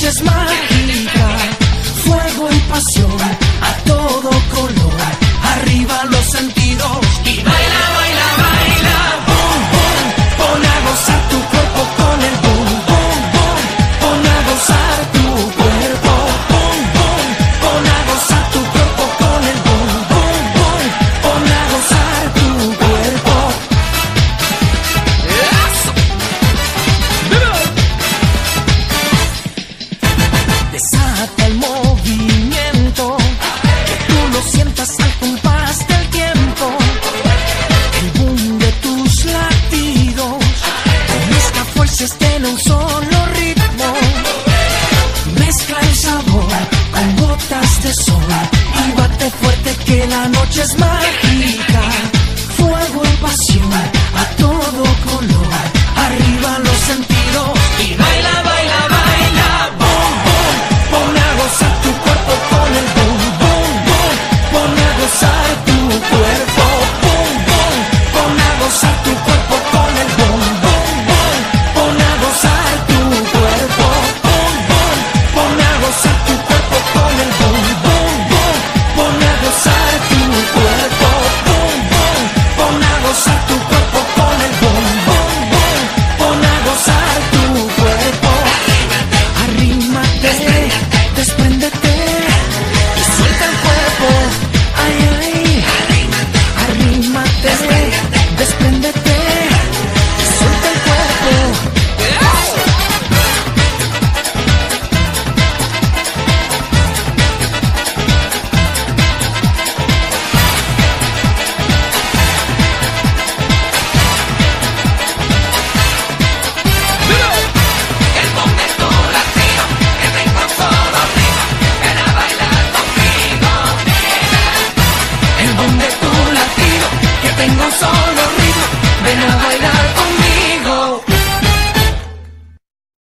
noche es mágica, fuego y pasión a todo color, arriba los sentidos y baila, baila, baila, boom, boom, pon a gozar tu cuerpo con el boom, boom, boom, pon a gozar tu cuerpo, boom, boom, pon a gozar tu cuerpo con el boom, boom, boom, pon a gozar tu cuerpo. Desata el movimiento, que tú lo sientas al compás del tiempo, el boom de tus latidos, con esta fuerza está en un solo ritmo, mezcla el sabor con gotas de sol y bate fuerte que la noche es mágica.